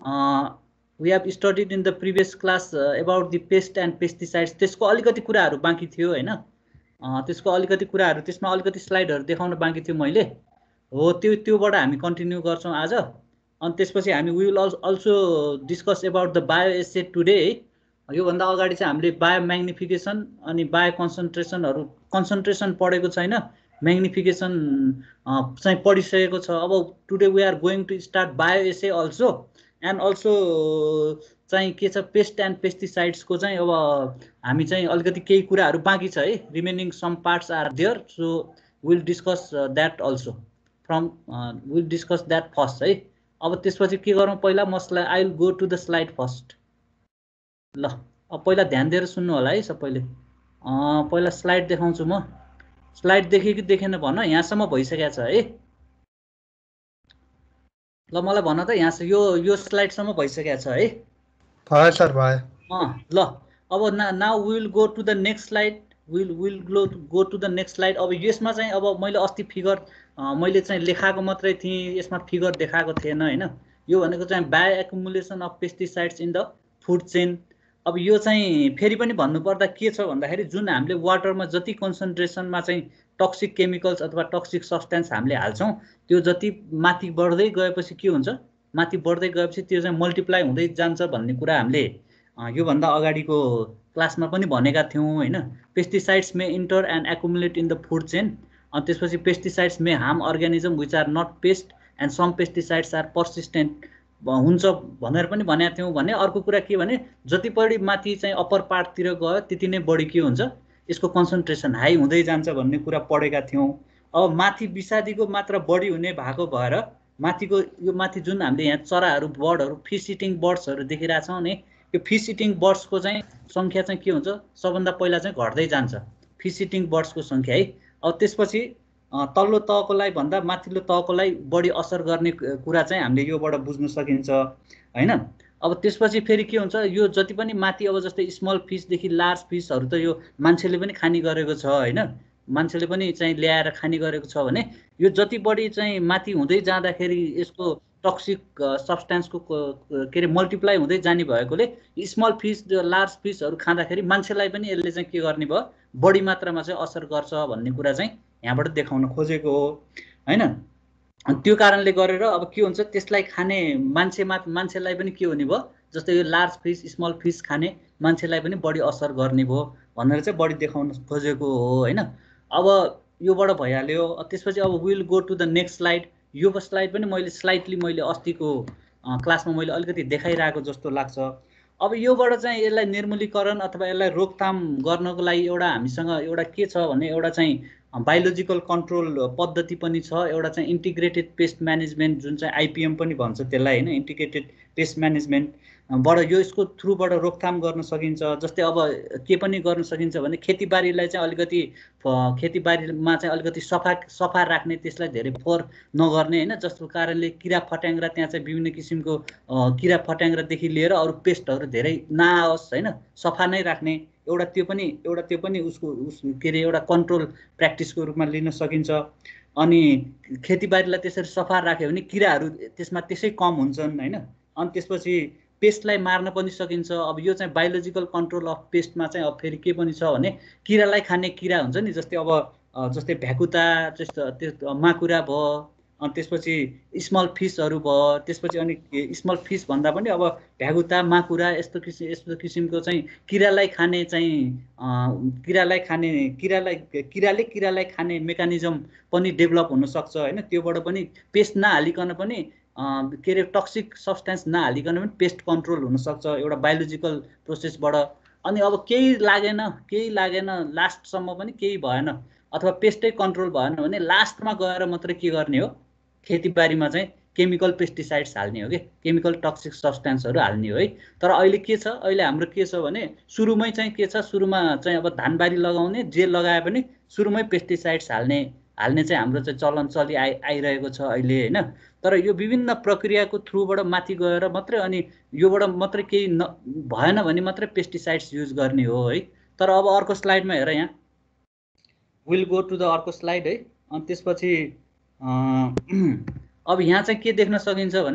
We have studied in the previous class about the pest and pesticides. त्यसको अलिकति कुराहरू बाँकी थियो होइन, त्यसको अलिकति कुराहरू, त्यसमा अलिकति स्लाइडहरू देखाउन बाँकी थियो मैले हो, त्योबाट हामी कन्टिन्यू गर्छौँ आज। अनि त्यसपछि हामी will also discuss about the bio assay today है। योभन्दा अगाडि चाहिँ हामीले बायो म्याग्निफिकेसन अनि बायो कन्सन्ट्रेसन पढेको छैन, म्याग्निफिकेसन चाहिँ पढिसकेको छ। अब today we are going to start bio assay also, and also चाहिँ के छ पेस्ट एन्ड पेस्टिसाइड्सको चाहिँ अब हामी चाहिँ अलिकति केही कुराहरू बाँकी छ है, remaining some parts are there, so will discuss that also will discuss that first है। अब त्यसपछि के गरौँ, पहिला मसलाई I will go to the slide first. ल अब पहिला ध्यान दिएर सुन्नु होला है सबैले। पहिला स्लाइड देखाउँछु म। स्लाइड देखेँ कि देखेन भन, यहाँसम्म भइसकेको छ है। ल मलाई भन त यहाँ यो स्लाइडसम्म भइसकेको छ है। भयो सर भयो। ल अब now we will go to the next slide, will go to the next slide. अब यसमा चाहिँ अब मैले अस्ति फिगर मैले चाहिँ लेखाएको मात्रै थिएँ, यसमा फिगर देखाएको थिएन होइन। यो भनेको चाहिँ bio accumulation of pesticides in the food chain. अब यो चाहिँ फेरि पनि भन्नुपर्दा के छ भन्दाखेरि जुन हामीले वाटरमा जति कन्सन्ट्रेसनमा चाहिँ टक्सिक केमिकल्स अथवा टक्सिक सब्सटेन्स हामीले हाल्छौँ, त्यो जति माथि बढ्दै गएपछि के हुन्छ, माथि बढ्दै गएपछि त्यो चाहिँ मल्टिप्लाई हुँदै जान्छ भन्ने कुरा हामीले योभन्दा अगाडिको क्लासमा पनि भनेका थियौँ होइन। Pesticides may enter and accumulate in the food chain. अनि त्यसपछि pesticides may harm organism which are not pest and some pesticides are persistent हुन्छ भनेर पनि भनेका थियौँ। भने अर्को कुरा के भने जति बढी माथि चाहिँ अप्पर पार्टतिर गयो त्यति नै बढी के हुन्छ, यसको कन्सन्ट्रेसन हाई हुँदै जान्छ भन्ने कुरा पढेका थियौँ। अब माथि विषादीको मात्रा बढी हुने भएको भएर माथिको यो माथि जुन हामीले यहाँ चराहरू बर्डहरू फिस इटिङ बर्ड्सहरू देखिरहेछौँ नि, यो फिस इटिङ बर्ड्सको चाहिँ सङ्ख्या चाहिँ के हुन्छ, सबभन्दा पहिला चाहिँ घट्दै जान्छ फिस इटिङ बर्ड्सको सङ्ख्या है। अब त्यसपछि तल्लो तहकोलाई भन्दा माथिल्लो तहकोलाई बढी असर गर्ने कुरा चाहिँ हामीले योबाट बुझ्न सकिन्छ होइन। अब त्यसपछि फेरि के हुन्छ, यो जति पनि माथि अब जस्तै स्मल फिसदेखि लार्ज फिसहरू त यो मान्छेले पनि खाने गरेको छ होइन, मान्छेले पनि चाहिँ ल्याएर खाने गरेको छ भने यो जति बढी चाहिँ माथि हुँदै जाँदाखेरि यसको टक्सिक सब्सटेन्सको के अरे मल्टिप्लाई हुँदै जाने भएकोले स्मल फिस लार्ज फिसहरू खाँदाखेरि मान्छेलाई पनि यसले चाहिँ के गर्ने भयो, बढी मात्रामा चाहिँ असर गर्छ भन्ने कुरा चाहिँ यहाँबाट देखाउन खोजेको हो होइन। अनि त्यो कारणले गरेर अब के हुन्छ, त्यसलाई खाने मान्छेलाई पनि के हुने भयो, जस्तै यो लार्ज फिस स्मल फिस खाने मान्छेलाई पनि बढी असर गर्ने भयो भनेर चाहिँ बढी देखाउन खोजेको हो होइन। अब योबाट भइहाल्यो। त्यसपछि अब will go to the next slide. यो स्लाइड पनि मैले अस्तिको क्लासमा मैले अलिकति देखाइरहेको जस्तो लाग्छ। अब योबाट चाहिँ यसलाई निर्मूलीकरण अथवा यसलाई रोकथाम गर्नको लागि हामीसँग एउटा के छ भने एउटा चाहिँ बायोलोजिकल कन्ट्रोल पद्धति पनि छ, एउटा चाहिँ इन्टिग्रेटेड पेस्ट म्यानेजमेन्ट जुन चाहिँ आइपिएम पनि भन्छ त्यसलाई होइन, इन्टिग्रेटेड पेस्ट म्यानेजमेन्टबाट यो यसको थ्रुबाट रोकथाम गर्न सकिन्छ। जस्तै अब के पनि गर्न सकिन्छ भने खेतीबारीलाई चाहिँ अलिकति खेतीबारीमा चाहिँ अलिकति सफा राख्ने, त्यसलाई धेरै फोहोर नगर्ने होइन, जसको कारणले किरा फट्याङ्ग्रा त्यहाँ चाहिँ विभिन्न किसिमको किरा फट्याङ्ग्रादेखि लिएर अरू पेस्टहरू धेरै नआओस् होइन, सफा नै राख्ने एउटा त्यो पनि उसको के अरे एउटा कन्ट्रोल प्र्याक्टिसको रूपमा लिन सकिन्छ। अनि खेतीबारीलाई त्यसरी सफा राख्यो भने किराहरू त्यसमा त्यसै कम हुन्छन् होइन। अनि त्यसपछि पेस्टलाई मार्न पनि सकिन्छ। अब यो चाहिँ बायोलोजिकल कन्ट्रोल अफ पेस्टमा चाहिँ अब फेरि के पनि छ भने किरालाई खाने किरा हुन्छ नि, जस्तै अब जस्तै भ्याकुता जस्तो त्यो माकुरा भयो, अनि त्यसपछि स्मल फिसहरू भयो, त्यसपछि अनि स्मल फिस भन्दा पनि अब भ्यागुता माकुरा यस्तो किसिमको चाहिँ किरालाई खाने चाहिँ किराले खाने मेकानिजम पनि डेभलप हुनसक्छ होइन। त्योबाट पनि पेस्ट नहालिकन पनि के अरे टक्सिक सब्सटेन्स नहालिकन पनि पेस्ट कन्ट्रोल हुनसक्छ एउटा बायोलोजिकल प्रोसेसबाट। अनि अब केही लागेन लास्टसम्म पनि केही भएन अथवा पेस्टै कन्ट्रोल भएन भने लास्टमा गएर मात्रै के गर्ने हो, खेतीबारीमा चाहिँ केमिकल पेस्टिसाइड्स हाल्ने हो कि केमिकल टक्सिक सब्सटेन्सहरू हाल्ने हो है। तर अहिले के छ, अहिले हाम्रो के छ भने सुरुमै चाहिँ के छ, सुरुमा चाहिँ अब धानबारी लगाउने जे लगाए पनि सुरुमै पेस्टिसाइड्स हाल्ने चाहिँ हाम्रो चाहिँ चलन आइरहेको छ अहिले होइन। तर यो विभिन्न प्रक्रियाको थ्रुबाट माथि गएर मात्रै अनि योबाट मात्रै केही भएन भने मात्रै पेस्टिसाइड्स युज गर्ने हो है। तर अब अर्को स्लाइडमा हेर, यहाँ विल गो टु द अर्को स्लाइड है। अनि त्यसपछि अब यहाँ चाहिँ के देख्न सकिन्छ भने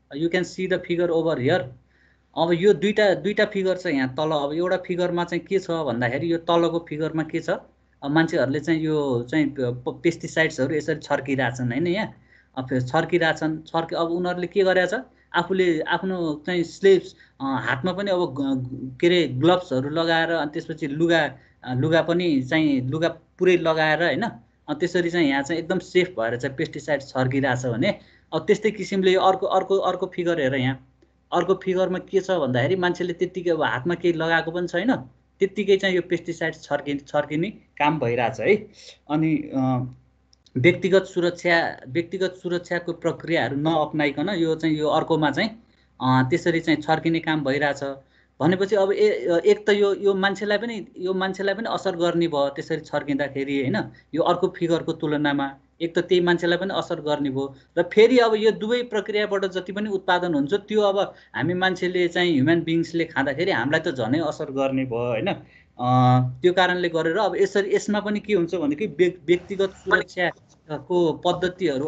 you can see the figure over here. अब यो दुईटा फिगर छ यहाँ तल। अब एउटा फिगरमा चाहिँ के छ भन्दाखेरि यो तलको फिगरमा के छ, अब मान्छेहरूले चाहिँ यो चाहिँ पेस्टिसाइड्सहरू यसरी छर्किरहेछन् होइन, यहाँ अब छर्किरहेछन्। अब उनीहरूले के गरेछ, आफूले आफ्नो चाहिँ स्लेभ्स हातमा पनि अब के अरे ग्लोभ्सहरू लगाएर अनि त्यसपछि लुगा पनि चाहिँ लुगा पुरै लगाएर होइन, त्यसरी चाहिँ यहाँ चाहिँ एकदम सेफ भएर चाहिँ पेस्टिसाइड छर्किरहेछ भने अब त्यस्तै किसिमले अर्को फिगर हेर। यहाँ अर्को फिगरमा के छ भन्दाखेरि मान्छेले त्यत्तिकै अब हातमा केही लगाएको पनि छैन, त्यत्तिकै चाहिँ यो पेस्टिसाइड छर्किने काम भइरहेछ है। अनि व्यक्तिगत सुरक्षाको प्रक्रियाहरू नअप्नाइकन यो चाहिँ यो अर्कोमा चाहिँ त्यसरी चाहिँ छर्किने काम भइरहेछ भनेपछि अब एक त यो मान्छेलाई पनि असर गर्ने भयो त्यसरी छर्किँदाखेरि होइन, यो अर्को फिगरको तुलनामा एक त त्यही मान्छेलाई पनि असर गर्ने भयो। र फेरि अब यो दुवै प्रक्रियाबाट जति पनि उत्पादन हुन्छ त्यो अब हामी मान्छेले चाहिँ ह्युमन बिङ्सले खाँदाखेरि हामीलाई त झनै असर गर्ने भयो होइन। त्यो कारणले गरेर अब यसमा पनि के हुन्छ भनेदेखि व्यक्तिगत सुरक्षाको पद्धतिहरू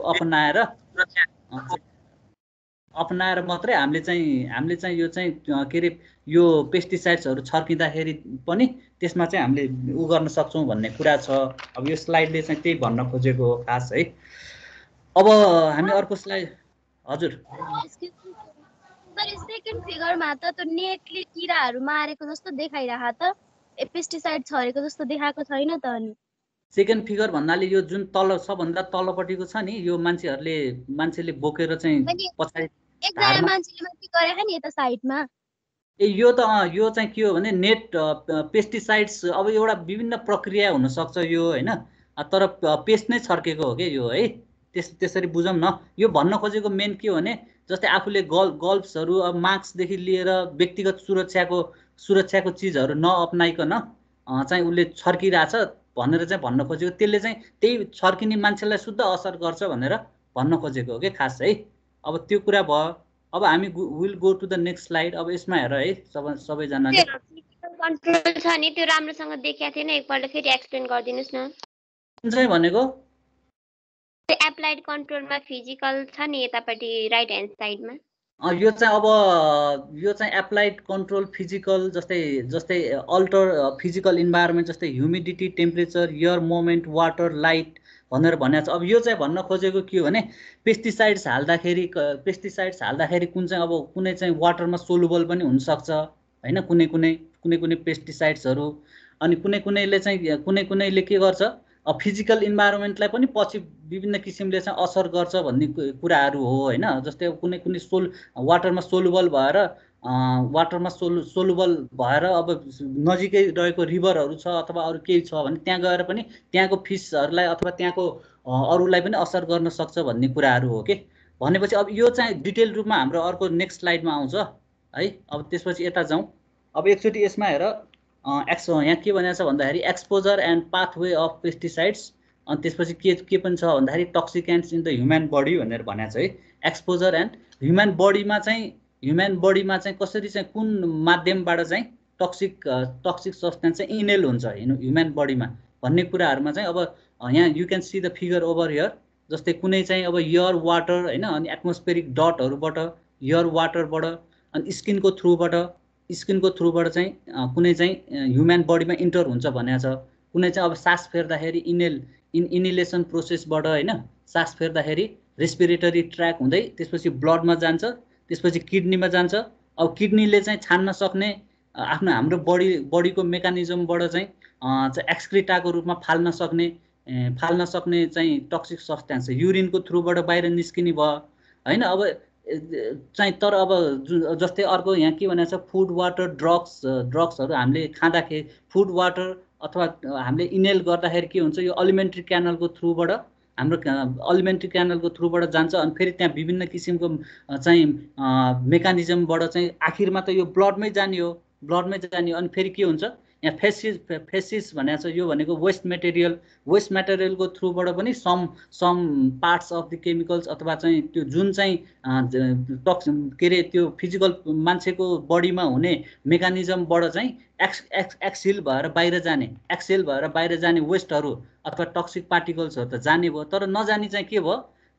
अपनाएर मात्रै हामीले चाहिँ यो चाहिँ के अरे यो पेस्टिसाइड्सहरू छर्किँदाखेरि पनि त्यसमा चाहिँ हामीले उ गर्न सक्छौँ भन्ने कुरा छ। अब यो स्लाइडले चाहिँ त्यही भन्न खोजेको हो खास है। अब हामी अर्को स्लाइड। हजुर सेकेन्ड फिगरमा त त्यो नेटले किराहरू मारेको जस्तो देखाइरह त पेस्टिसाइड छरेको जस्तो देखाएको छैन त। अनि सेकेन्ड फिगर भन्नाले यो जुन तल सबभन्दा तलपट्टिको छ नि, यो मान्छेले बोकेर चाहिँ पछाडि एकजना मान्छेले माथि गरेको नि यता साइडमा। यो चाहिँ के हो भने नेट पेस्टिसाइड्स अब एउटा विभिन्न प्रक्रिया हुन सक्छ यो होइन, तर पेस्ट नै छर्केको हो कि यो है, त्यसरी बुझौँ न। यो भन्न खोजेको मेन के हो भने जस्तै आफूले ग्लोभ्सहरू अब मास्कदेखि लिएर व्यक्तिगत सुरक्षाको चिजहरू नअप्नाइकन चाहिँ उसले छर्किरहेछ भनेर चाहिँ भन्न खोजेको। त्यसले चाहिँ त्यही छर्किने मान्छेलाई शुद्ध असर गर्छ भनेर भन्न खोजेको हो कि खास है। अब त्यो कुरा भयो। अब हामी will go to the next slide. अब यसमा हेर है सबैजनाले कन्ट्रोल छ नि त्यो राम्रोसँग देखाएको थिएन, एकपल्ट फेरि एक्सप्लेन गरिदिनुस् न। कुन चाहिँ भनेको? एप्लाइड कन्ट्रोलमा फिजिकल छ नि यतापट्टि राइट ह्यान्ड साइडमा। यो चाहिँ एप्लाइड कन्ट्रोल फिजिकल जस्तै अल्टर फिजिकल इन्भाइरोमेन्ट जस्तै humidity, temperature, air moment, water, light भनेर भनेको छ। अब यो चाहिँ भन्न खोजेको के हो भने पेस्टिसाइड्स हाल्दाखेरि कुन चाहिँ अब कुनै चाहिँ वाटरमा सोलुबल पनि हुनसक्छ होइन, कुनै पेस्टिसाइड्सहरू। अनि कुनैले के गर्छ, अब फिजिकल इन्भाइरोमेन्टलाई पनि पछि विभिन्न किसिमले चाहिँ असर गर्छ भन्ने कुराहरू हो होइन। जस्तै अब कुनै वाटरमा सोलुबल भएर अब नजिकै रहेको रिभरहरू छ अथवा अरू केही छ भने त्यहाँ गएर पनि त्यहाँको फिसहरूलाई अथवा त्यहाँको अरूलाई पनि असर गर्न सक्छ भन्ने कुराहरू हो कि। भनेपछि अब यो चाहिँ डिटेल रूपमा हाम्रो अर्को नेक्स्ट स्लाइडमा आउँछ है। अब त्यसपछि यता जाउँ। अब एकचोटि यसमा हेर यहाँ के भनेको छ भन्दाखेरि exposure and pathway of pesticides. अनि त्यसपछि के पनि छ भन्दाखेरि toxicants in the human body भनेर भनेको छ है। एक्सपोजर एन्ड ह्युमन बडीमा चाहिँ कसरी चाहिँ कुन माध्यमबाट चाहिँ टक्सिक सब्सटेन्स चाहिँ इनेल हुन्छ ह्युमन बडीमा भन्ने कुराहरूमा चाहिँ अब यहाँ you can see the figure over here. जस्तै कुनै चाहिँ अब एयर वाटर होइन, अनि एटमोस्फेरिक डटहरूबाट एयर वाटरबाट अनि स्किनको थ्रुबाट चाहिँ कुनै चाहिँ ह्युमन बडीमा इन्टर हुन्छ भनेको छ। कुनै चाहिँ अब सास फेर्दाखेरि इनिलेसन प्रोसेसबाट होइन, सास फेर्दाखेरि रेस्पिरेटरी ट्र्याक हुँदै त्यसपछि ब्लडमा जान्छ, त्यसपछि किडनीमा जान्छ। अब किडनीले चाहिँ छान्न सक्ने हाम्रो बडीको मेकानिजमबाट चाहिँ एक्सक्रिटाको रूपमा फाल्न सक्ने चाहिँ टक्सिक सब्सटेन्स युरिनको थ्रुबाट बाहिर निस्किने भयो होइन। अब चाहिँ तर अब जस्तै अर्को यहाँ के भनेको छ, फुड वाटर ड्रग्सहरू हामीले खाँदाखेरि फुड वाटर अथवा हामीले इनेल गर्दाखेरि के हुन्छ, यो अलिमेन्ट्री क्यानलको थ्रुबाट जान्छ। अनि फेरि त्यहाँ विभिन्न किसिमको चाहिँ मेकानिजमबाट चाहिँ आखिरमा त यो ब्लडमै जाने हो। अनि फेरि के हुन्छ, यहाँ फेसिस भनेको छ। यो भनेको वेस्ट मेटेरियलको थ्रुबाट पनि some parts of the chemicals अथवा चाहिँ त्यो जुन चाहिँ के अरे त्यो फिजिकल मान्छेको बडीमा हुने मेकानिजमबाट चाहिँ एक्सेल भएर बाहिर जाने वेस्टहरू अथवा टक्सिक पार्टिकल्सहरू त जाने भयो। तर नजाने चाहिँ के भयो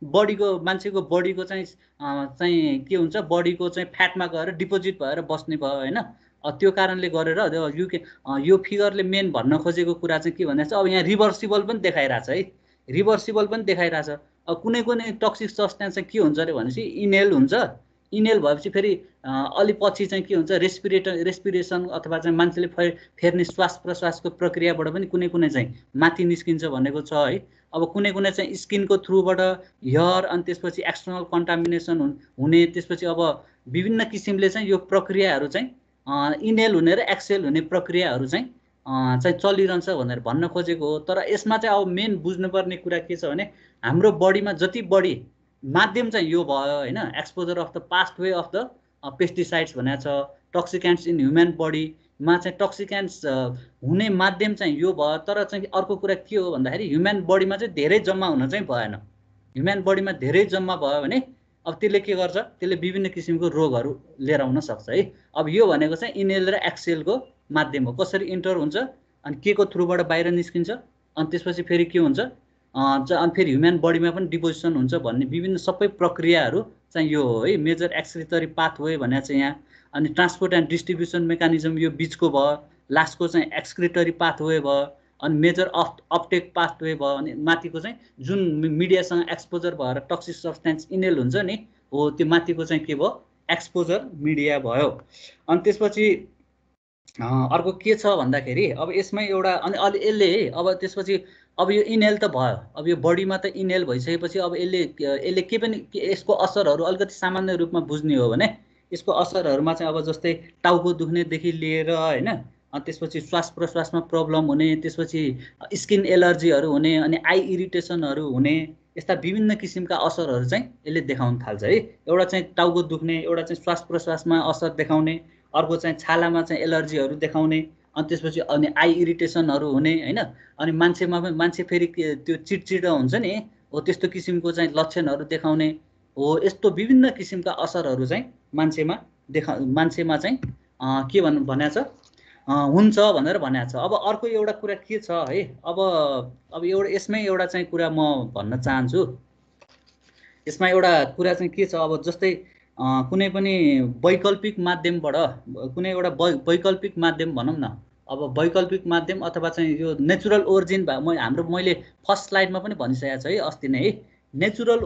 बडीको मान्छेको बडीको चाहिँ के हुन्छ बडीको चाहिँ फ्याटमा गएर डिपोजिट भएर बस्ने भयो होइन। त्यो कारणले गरेर यो फिगरले मेन भन्न खोजेको कुरा चाहिँ के भन्दा चाहिँ अब यहाँ रिभर्सिबल पनि देखाइरहेछ है, रिभर्सिबल पनि देखाइरहेछ। अब कुनै कुनै टक्सिक सब्सटेन्स चाहिँ के हुन्छ अरे भनेपछि इनहेल हुन्छ, इनहेल भएपछि फेरि अलि पछि चाहिँ के हुन्छ रेस्पिरेसन अथवा चाहिँ मान्छेले फेर्ने श्वास प्रश्वासको प्रक्रियाबाट पनि कुनै कुनै चाहिँ माथि निस्किन्छ भनेको छ है। अब कुनै कुनै चाहिँ स्किनको थ्रुबाट हेयर अनि त्यसपछि एक्सटर्नल कन्टामिनेसन हुने, त्यसपछि अब विभिन्न किसिमले चाहिँ यो प्रक्रियाहरू चाहिँ इनहेल हुने र एक्सेल हुने प्रक्रियाहरू चाहिँ चलिरहन्छ भनेर भन्न खोजेको हो। तर यसमा चाहिँ अब मेन बुझ्नुपर्ने कुरा के छ भने हाम्रो बडीमा जति बढी माध्यम चाहिँ यो भयो होइन, exposure of the pathway of the pesticides भनेको छ, टक्सिकेन्ट्स इन ह्युमन बडीमा चाहिँ टक्सिकेन्ट्स हुने माध्यम चाहिँ यो भयो। तर चाहिँ अर्को कुरा के हो भन्दाखेरि ह्युमन बडीमा चाहिँ धेरै जम्मा हुन चाहिँ भएन। ह्युमन बडीमा धेरै जम्मा भयो भने अब त्यसले के गर्छ, त्यसले विभिन्न किसिमको रोगहरू लिएर आउन सक्छ है। अब यो भनेको चाहिँ इनहेल र एक्सेलको माध्यम हो, कसरी इन्टर हुन्छ अनि के को थ्रुबाट बाहिर निस्किन्छ अनि त्यसपछि फेरि के हुन्छ अनि फेरि ह्युमन बडीमा पनि डिपोजिसन हुन्छ भन्ने विभिन्न सबै प्रक्रियाहरू चाहिँ यो हो है। मेजर एक्सक्रिटरी पाथवे भनेको चाहिँ यहाँ, अनि ट्रान्सपोर्ट एन्ड डिस्ट्रिब्युसन मेकानिजम यो बिचको भयो, लास्टको चाहिँ एक्सक्रिटरी पाथवे भयो, अनि मेजर अपटेक पाथवे भयो, अनि माथिको चाहिँ जुन मिडियासँग एक्सपोजर भएर टक्सिक सब्सटेन्स इनहेल हुन्छ नि हो त्यो माथिको चाहिँ के भयो एक्सपोजर मिडिया भयो। अनि त्यसपछि अर्को के छ भन्दाखेरि अब यसमै एउटा अनि अलि यसले अब त्यसपछि अब यो इनहेल त भयो, अब यो बडीमा त इनहेल भइसकेपछि अब यसले के पनि यसको असरहरू अलिकति सामान्य रूपमा बुझ्ने हो भने यसको असरहरूमा चाहिँ अब जस्तै टाउको दुख्नेदेखि लिएर होइन, अनि त्यसपछि श्वास प्रश्वासमा प्रब्लम हुने, त्यसपछि स्किन एलर्जीहरू हुने, अनि आई इरिटेसनहरू हुने, यस्ता विभिन्न किसिमका असरहरू चाहिँ यसले देखाउन थाल्छ है। एउटा चाहिँ टाउको दुख्ने, एउटा चाहिँ श्वास प्रश्वासमा असर देखाउने, अर्को चाहिँ छालामा चाहिँ एलर्जीहरू देखाउने, अनि त्यसपछि अनि आई इरिटेसनहरू हुने होइन। अनि मान्छेमा पनि मान्छे फेरि त्यो चिडचिड हुन्छ नि हो त्यस्तो किसिमको चाहिँ लक्षणहरू देखाउने हो। यस्तो विभिन्न किसिमका असरहरू चाहिँ मान्छेमा चाहिँ के भनेको छ हुन्छ भनेर भनेको छ। अब अर्को एउटा कुरा के छ है, अब एउटा यसमै एउटा चाहिँ कुरा म भन्न चाहन्छु। यसमा एउटा कुरा चाहिँ के छ, अब जस्तै कुनै पनि वैकल्पिक माध्यमबाट कुनै एउटा वैकल्पिक माध्यम भनौँ न, अब वैकल्पिक माध्यम अथवा चाहिँ यो नेचुरल ओरिजिन मैले फर्स्ट स्लाइडमा पनि भनिसकेको छु है अस्ति नै है। नेचुरल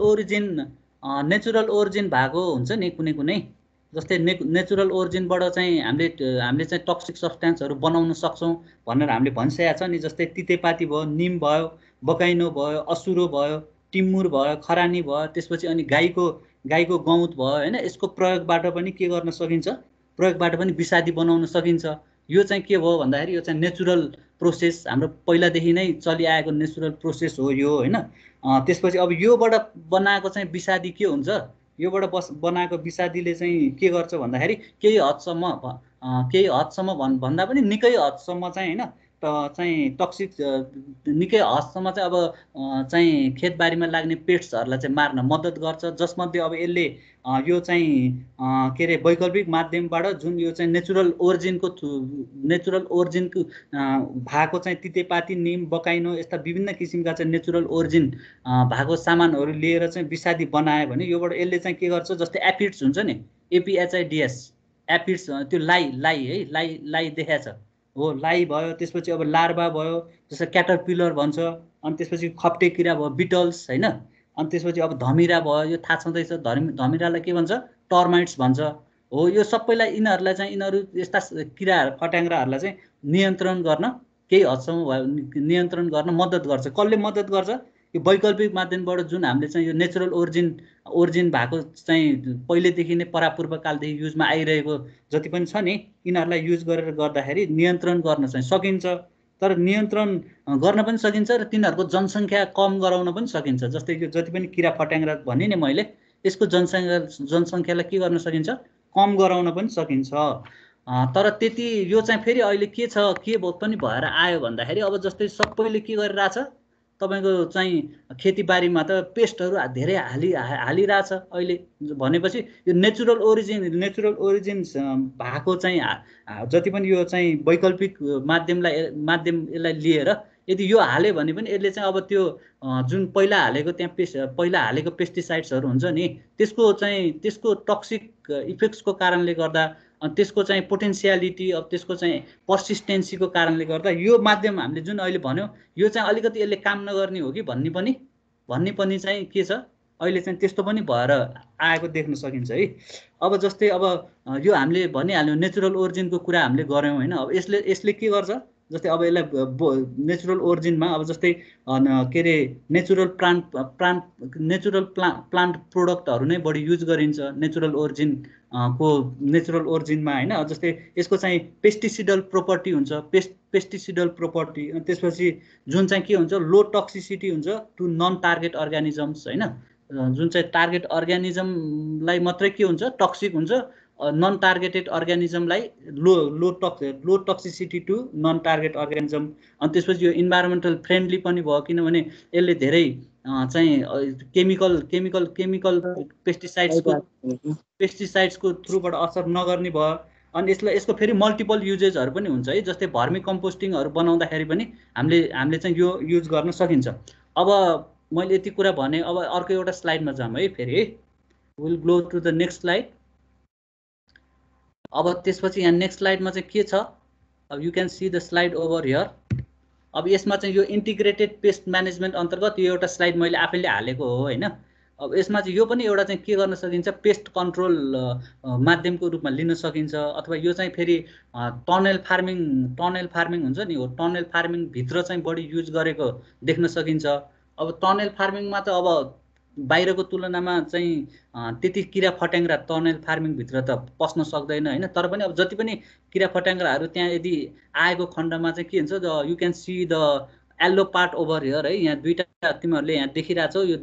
ओरिजिन भएको हुन्छ नि कुनै जस्तै नेचुरल ओरिजिनबाट चाहिँ हामीले चाहिँ टक्सिक सब्सटेन्सहरू बनाउन सक्छौँ भनेर हामीले भनिसकेको छ नि। जस्तै तितेपाती भयो, निम भयो, बकाइनो भयो, असुरो भयो, टिमुर भयो, खरानी भयो, त्यसपछि अनि गाईको गौत भयो होइन। यसको प्रयोगबाट पनि के गर्न सकिन्छ, प्रयोगबाट पनि विषादी बनाउन सकिन्छ। यो चाहिँ के भयो भन्दाखेरि यो चाहिँ नेचुरल प्रोसेस हाम्रो पहिलादेखि नै चलिआएको नेचुरल प्रोसेस हो यो होइन। त्यसपछि अब योबाट बनाएको चाहिँ विषादी के हुन्छ, योबाट बनाएको विषादीले चाहिँ के गर्छ भन्दाखेरि केही हदसम्म भन्दा पनि निकै हदसम्म चाहिँ होइन चाहिँ टक्सिक निकै हदसम्म चाहिँ अब चाहिँ खेतबारीमा लाग्ने पेट्सहरूलाई चाहिँ मार्न मद्दत गर्छ। जसमध्ये अब यसले यो चाहिँ के अरे वैकल्पिक माध्यमबाट जुन यो चाहिँ नेचुरल ओरिजिनको भएको चाहिँ तितेपाती, निम, बकाइनो यस्ता विभिन्न किसिमका चाहिँ नेचुरल ओरिजिन भएको सामानहरू लिएर चाहिँ विषादी बनायो भने योबाट यसले चाहिँ के गर्छ, जस्तै एपिड्स हुन्छ नि, APHIDS एपिड्स, त्यो लाई देखाएको छ हो, लाई भयो। त्यसपछि अब लार्भा भयो जस्तो क्याटरपिलर भन्छ, अनि त्यसपछि खप्टे किरा भयो बिटल्स होइन, अनि त्यसपछि अब धमिरा भयो, यो थाहा छँदैछ धमिरालाई के भन्छ, टर्माइट्स भन्छ हो। यो सबैलाई यिनीहरू यस्ता किराहरू फट्याङ्ग्राहरूलाई चाहिँ नियन्त्रण गर्न केही हदसम्म नियन्त्रण गर्न मद्दत गर्छ। कसले मद्दत गर्छ, यो वैकल्पिक माध्यमबाट जुन हामीले चाहिँ यो नेचुरल ओरिजिन भएको चाहिँ पहिलेदेखि नै परापूर्व कालदेखि युजमा आइरहेको जति पनि छ नि यिनीहरूलाई युज गरेर गर्दाखेरि नियन्त्रण गर्न चाहिँ सकिन्छ। तर नियन्त्रण गर्न पनि सकिन्छ र तिनीहरूको जनसङ्ख्या कम गराउन पनि सकिन्छ। जस्तै यो जति पनि किरा फट्याङ्ग्रा भने नि मैले, यसको जनसङ्ख्यालाई के गर्न सकिन्छ, कम गराउन पनि सकिन्छ। तर त्यति यो चाहिँ फेरि अहिले के पनि भएर आयो भन्दाखेरि अब जस्तै सबैले के गरिरहेछ, तपाईँको चाहिँ खेतीबारीमा त पेस्टहरू धेरै हालिरहेछ अहिले भनेपछि यो नेचुरल ओरिजिन भएको चाहिँ जति पनि यो चाहिँ वैकल्पिक माध्यम यसलाई लिएर यदि यो हाल्यो भने पनि यसले चाहिँ अब त्यो जुन पहिला हालेको त्यहाँ पहिला हालेको पेस्टिसाइड्सहरू हुन्छ नि त्यसको टक्सिक इफेक्ट्सको कारणले गर्दा अनि त्यसको चाहिँ पोटेन्सियालिटी अब त्यसको चाहिँ पर्सिस्टेन्सीको कारणले गर्दा यो माध्यम हामीले जुन अहिले भन्यो यो चाहिँ अलिकति यसले काम नगर्ने हो कि भन्ने पनि चाहिँ के छ अहिले चाहिँ त्यस्तो पनि भएर आएको देख्न सकिन्छ है। अब जस्तै अब यो हामीले भनिहाल्यौँ नेचुरल ओरिजिनको कुरा हामीले गऱ्यौँ होइन। अब यसले के गर्छ जस्तै अब यसलाई नेचुरल ओरिजिनमा अब जस्तै के अरे नेचुरल प्लान्ट प्रोडक्टहरू नै बढी युज गरिन्छ नेचुरल ओरिजिनमा होइन। जस्तै यसको चाहिँ पेस्टिसिडल प्रोपर्टी हुन्छ पेस्टिसिडल प्रोपर्टी अनि त्यसपछि जुन चाहिँ के हुन्छ लो टक्सिसिटी हुन्छ टु नन टार्गेट अर्गानिजम्स होइन। जुन चाहिँ टार्गेट अर्गानिजमलाई मात्रै के हुन्छ टक्सिक हुन्छ नन टार्गेटेड अर्गानिजमलाई low toxicity to non target organism. अनि त्यसपछि यो इन्भाइरोमेन्टल फ्रेन्डली पनि भयो किनभने यसले धेरै चाहिँ केमिकल पेस्टिसाइड्सको थ्रुबाट असर नगर्ने भयो। अनि यसको फेरि मल्टिपल युजेसहरू पनि हुन्छ है। जस्तै भर्मी कम्पोस्टिङहरू बनाउँदाखेरि पनि हामीले चाहिँ यो युज गर्न सकिन्छ। अब मैले यति कुरा भने अब अर्को एउटा स्लाइडमा जाऊँ है फेरि है। Will go to the next slide. अब त्यसपछि यहाँ नेक्स्ट स्लाइडमा चाहिँ के छ अब you can see the slide over here. अब यसमा चाहिँ यो इन्टिग्रेटेड पेस्ट म्यानेजमेन्ट अन्तर्गत यो एउटा स्लाइड मैले आफैले हालेको हो होइन। अब यसमा चाहिँ यो पनि एउटा चाहिँ के गर्न सकिन्छ पेस्ट कन्ट्रोल माध्यमको रूपमा लिन सकिन्छ अथवा यो चाहिँ फेरि टनेल फार्मिङ हुन्छ नि हो टनेल फार्मिङ भित्र चाहिँ बढी युज गरेको देख्न सकिन्छ। अब टनेल फार्मिङमा त अब बाहिरको तुलनामा चाहिँ त्यति किरा फट्याङ्ग्रा टनेल फार्मिङभित्र त पस्न सक्दैन होइन। तर पनि अब जति पनि किरा फट्याङ्ग्राहरू त्यहाँ यदि आएको खण्डमा चाहिँ के हुन्छ you can see the yellow part over here है। यहाँ दुईवटा तिमीहरूले यहाँ देखिरहेछौ यो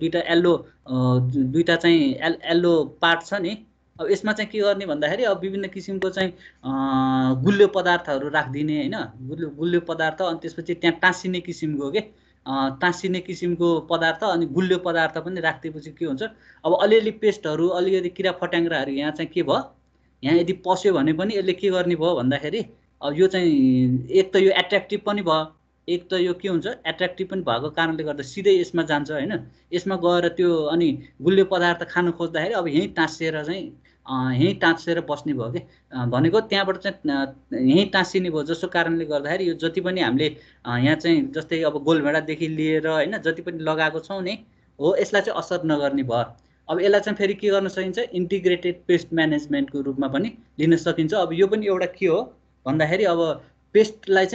दुईवटा चाहिँ येल्लो पार्ट छ नि। अब यसमा चाहिँ के गर्ने भन्दाखेरि अब विभिन्न किसिमको चाहिँ गुलियो पदार्थहरू राखिदिने होइन गुलियो पदार्थ अनि त्यसपछि त्यहाँ टाँसिने किसिमको पदार्थ अनि गुलियो पदार्थ पनि राखिदिएपछि के हुन्छ अब अलिअलि पेस्टहरू अलिअलि किरा फट्याङ्ग्राहरू यहाँ चाहिँ के भयो यहाँ यदि पस्यो भने पनि यसले के गर्ने भयो भन्दाखेरि अब यो चाहिँ एक त यो एट्र्याक्टिभ पनि भयो एक त यो के हुन्छ एट्र्याक्टिभ पनि भएको कारणले गर्दा सिधै यसमा जान्छ होइन। यसमा गएर त्यो अनि गुलियो पदार्थ खान खोज्दाखेरि अब यहीँ टाँसेर बस्ने भयो कि भनेको त्यहाँबाट चाहिँ यहीँ टाँसिने भयो जसको कारणले गर्दाखेरि यो जति पनि हामीले यहाँ चाहिँ जस्तै अब गोलभेडादेखि लिएर होइन जति पनि लगाएको छौँ नि हो यसलाई चाहिँ असर नगर्ने भयो। अब यसलाई चाहिँ फेरि के गर्न सकिन्छ इन्टिग्रेटेड पेस्ट म्यानेजमेन्टको रूपमा पनि लिन सकिन्छ। अब यो पनि एउटा के हो भन्दाखेरि अब पेस्टलाई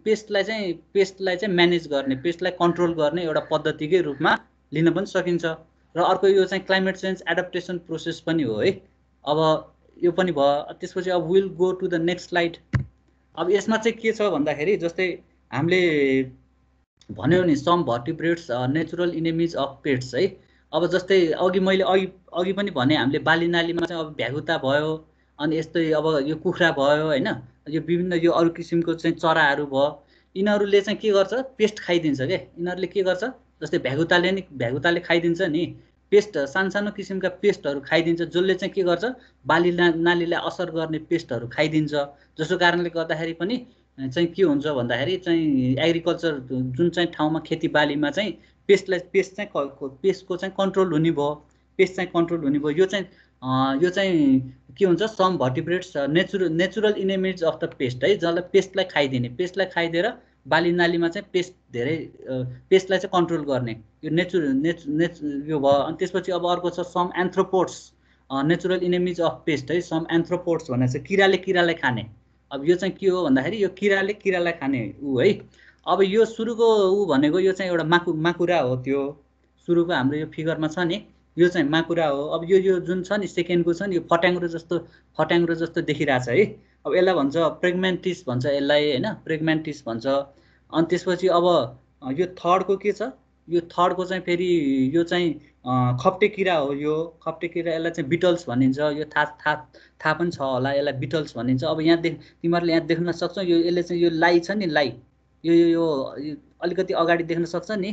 चाहिँ म्यानेज गर्ने पेस्टलाई कन्ट्रोल गर्ने एउटा पद्धतिकै रूपमा लिन पनि सकिन्छ। र अर्को यो चाहिँ क्लाइमेट चेन्ज एडप्टेसन प्रोसेस पनि हो है। अब यो पनि भयो। त्यसपछि अब will go to the next slide. अब यसमा चाहिँ के छ भन्दाखेरि जस्तै हामीले भन्यो नि some vertebrates natural enemies of pests है। अब जस्तै मैले अघि पनि भने हामीले बाली नालीमा चाहिँ अब भ्यागुता भयो अनि यस्तै अब यो कुखुरा भयो होइन यो विभिन्न यो अरू किसिमको चाहिँ चराहरू भयो यिनीहरूले चाहिँ के गर्छ पेस्ट खाइदिन्छ क्या। यिनीहरूले के गर्छ जस्तै भ्यागुताले खाइदिन्छ नि पेस्ट सानो किसिमका पेस्टहरू खाइदिन्छ जसले चाहिँ के गर्छ बाली नालीलाई असर गर्ने पेस्टहरू खाइदिन्छ जसको कारणले गर्दाखेरि पनि चाहिँ के हुन्छ भन्दाखेरि चाहिँ एग्रिकल्चर जुन चाहिँ ठाउँमा खेतीबालीमा चाहिँ पेस्टको चाहिँ कन्ट्रोल हुने भयो यो चाहिँ के हुन्छ some vertebrates natural enemies of the pest है जसलाई पेस्टलाई खाइदिएर बाली नालीमा चाहिँ पेस्टलाई चाहिँ कन्ट्रोल गर्ने यो यो भयो। अनि त्यसपछि अब अर्को छ some arthropods natural enemies of pest है। सम एन्थ्रोपोड्स भने चाहिँ किराले खाने। अब यो चाहिँ के हो भन्दाखेरि यो किरालाई खाने ऊ है। अब यो सुरुको ऊ भनेको यो चाहिँ एउटा माकुरा हो। त्यो सुरुको हाम्रो यो फिगरमा छ नि यो चाहिँ माकुरा हो। अब यो जुन छ नि सेकेन्डको छ नि यो फट्याङ्ग्रो जस्तो देखिरहेछ है। अब यसलाई भन्छ प्रेग्मेन्टिस भन्छ यसलाई होइन प्रेग्मेन्टिस भन्छ। अनि त्यसपछि अब यो थर्डको के छ यो थर्डको चाहिँ फेरि यो चाहिँ खप्टे किरा हो। यो खप्टे किरा यसलाई चाहिँ बिटल्स भनिन्छ। यो थाहा पनि छ होला यसलाई बिटल्स भनिन्छ। अब यहाँ तिमीहरूले यहाँ देख्न सक्छौ यसले चाहिँ यो लाई छ नि लाई यो अलिकति अगाडि देख्न सक्छ नि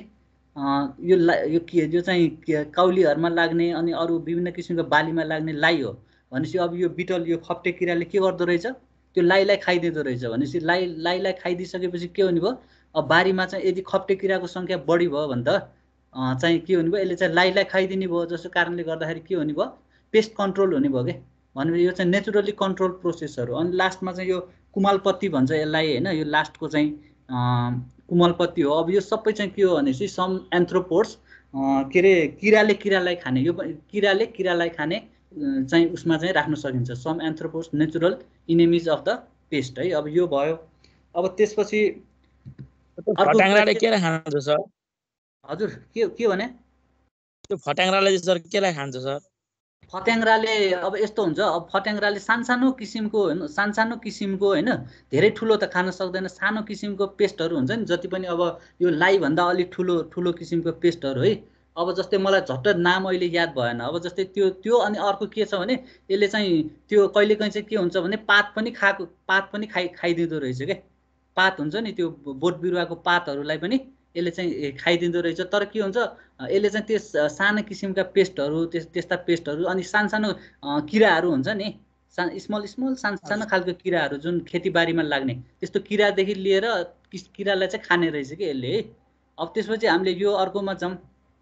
यो चाहिँ काउलीहरूमा लाग्ने अनि अरू विभिन्न किसिमको बालीमा लाग्ने लाई हो। भनेपछि अब यो बिटल यो खप्टे किराले के गर्दो रहेछ त्यो लाईलाई खाइदिँदो रहेछ। भनेपछि लाईलाई खाइदिइसकेपछि के हुने भयो अब बारीमा चाहिँ यदि खप्टे किराको सङ्ख्या बढी भयो भने त चाहिँ के हुने भयो, यसले चाहिँ लाइलाई खाइदिने भयो, जसको कारणले गर्दाखेरि के हुने भयो, पेस्ट कन्ट्रोल हुने भयो कि भनेपछि यो चाहिँ नेचुरली कन्ट्रोल प्रोसेसहरू। अनि लास्टमा चाहिँ यो कुमालपत्ती भन्छ यसलाई होइन, यो लास्टको चाहिँ कुमालपत्ती हो। अब यो सबै चाहिँ के हो भनेपछि सम एन्थ्रोपोड्स के अरे किरालाई खाने, यो किराले किरालाई खाने चाहिँ उसमा चाहिँ राख्न सकिन्छ। Some arthropods natural enemies of the pest है। अब यो भयो। अब त्यसपछि फट्याङ्ग्राले केलाई खान्छ सर? हजुर के भने? त्यो फट्याङ्ग्राले सर केलाई खान्छ सर? फट्याङ्ग्राले अब यस्तो हुन्छ, अब फट्याङ्ग्राले सानसानो किसिमको होइन, सानसानो किसिमको होइन, धेरै ठुलो त खान सक्दैन, सानो किसिमको पेस्टहरू हुन्छ नि, जति पनि अब यो लाइभन्दा अलिक ठुलो किसिमको पेस्टहरू है। अब जस्तै मलाई झट्ट नाम अहिले याद भएन। अब जस्तै त्यो अनि अर्को के छ भने यसले चाहिँ त्यो कहिलेकाहीँ चाहिँ के हुन्छ भने पात पनि खाइदिँदो रहेछ क्या। पात हुन्छ नि त्यो बोट बिरुवाको पातहरूलाई पनि यसले चाहिँ खाइदिँदो रहेछ। तर के हुन्छ यसले चाहिँ त्यस सानो किसिमका पेस्टहरू त्यस्ता पेस्टहरू अनि सानसानो किराहरू हुन्छ नि, स्मल सानो खालको किराहरू जुन खेतीबारीमा लाग्ने त्यस्तो किरादेखि लिएर किरालाई चाहिँ खाने रहेछ कि यसले है। अब त्यसपछि हामीले यो अर्कोमा जाउँ।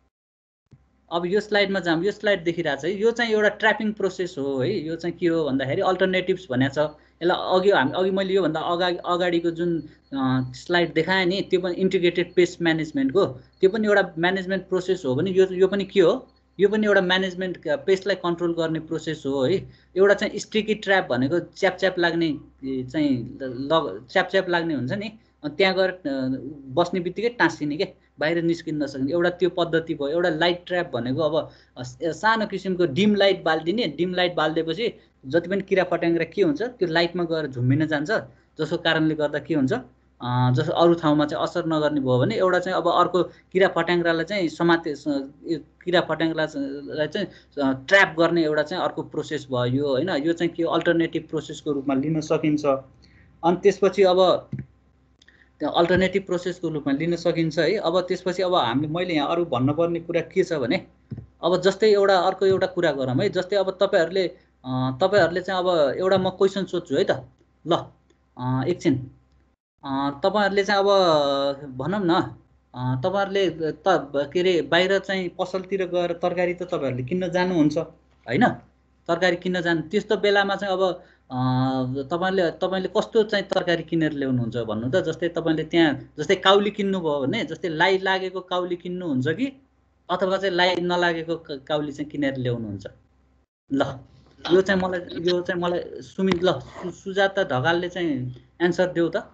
अब यो स्लाइडमा जाउँ। यो स्लाइड देखिरहेको छ, यो चाहिँ एउटा ट्र्यापिङ प्रोसेस हो है। यो चाहिँ के हो भन्दाखेरि अल्टरनेटिभ्स भनेको छ यसलाई। अघि मैले योभन्दा अगाडिको जुन स्लाइड देखाएँ नि, त्यो पनि इन्टिग्रेटेड पेस्ट म्यानेजमेन्टको, त्यो पनि एउटा म्यानेजमेन्ट प्रोसेस हो भने यो पनि के हो, यो पनि एउटा म्यानेजमेन्ट पेस्टलाई कन्ट्रोल गर्ने प्रोसेस हो है। एउटा चाहिँ स्टिकी ट्र्याप भनेको च्याप लाग्ने चाहिँ च्याप लाग्ने हुन्छ नि, त्यहाँ गएर बस्ने बित्तिकै टाँसिने के, बाहिर निस्किन नसक्ने एउटा त्यो पद्धति भयो। एउटा लाइट ट्र्याप भनेको अब सानो किसिमको डिम लाइट बालिदिने, डिम लाइट बालिदिएपछि जति पनि किरा फट्याङ्ग्रा के हुन्छ त्यो लाइटमा गएर झुम्मिन जान्छ, जसको कारणले गर्दा के हुन्छ जस्तो अरू ठाउँमा चाहिँ असर नगर्ने भयो भने एउटा चाहिँ अब अर्को किरा फट्याङ्ग्रालाई चाहिँ किरा फट्याङ्ग्रालाई चाहिँ ट्र्याप गर्ने एउटा चाहिँ अर्को प्रोसेस भयो होइन। यो चाहिँ के अल्टरनेटिभ प्रोसेसको रूपमा लिन सकिन्छ। अनि त्यसपछि अब त्यो अल्टरनेटिभ प्रोसेसको रूपमा लिन सकिन्छ है। अब त्यसपछि अब मैले यहाँ अरू भन्नुपर्ने कुरा के छ भने अब जस्तै अर्को एउटा कुरा गरौँ है। जस्तै अब तपाईँहरूले चाहिँ अब एउटा म क्वेसन सोध्छु है त, ल एकछिन तपाईँहरूले चाहिँ अब भनौँ न तपाईँहरूले त के अरे बाहिर चाहिँ पसलतिर गएर तरकारी त तपाईँहरूले किन्न जानुहुन्छ होइन, तरकारी किन्न जानु। त्यस्तो बेलामा चाहिँ अब तपाईँले कस्तो चाहिँ तरकारी किनेर ल्याउनुहुन्छ भन्नु त। जस्तै तपाईँले त्यहाँ जस्तै काउली किन्नुभयो भने जस्तै लाई लागेको काउली किन्नुहुन्छ कि अथवा चाहिँ लाई नलागेको काउली चाहिँ किनेर ल्याउनुहुन्छ? ल यो चाहिँ मलाई सुजाता ढकालले चाहिँ एन्सर देऊ त।